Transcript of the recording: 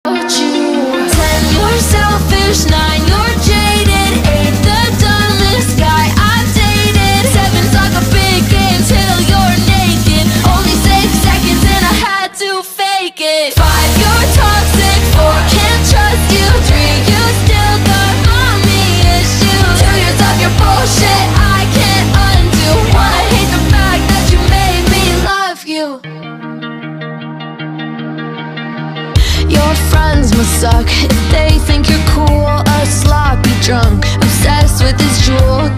10, you're selfish. 9, you're jaded. 8, the dumbest guy I've dated. 7's like a big game till you're naked. Only 6 seconds and I had to fake it. 5, you're toxic. 4, can't trust you. 3, you still got mommy issues. 2 years of your bullshit I can't undo. 1, I hate the fact that you made me love you. Your friends must suck if they think you're cool. A sloppy drunk, obsessed with his jewel.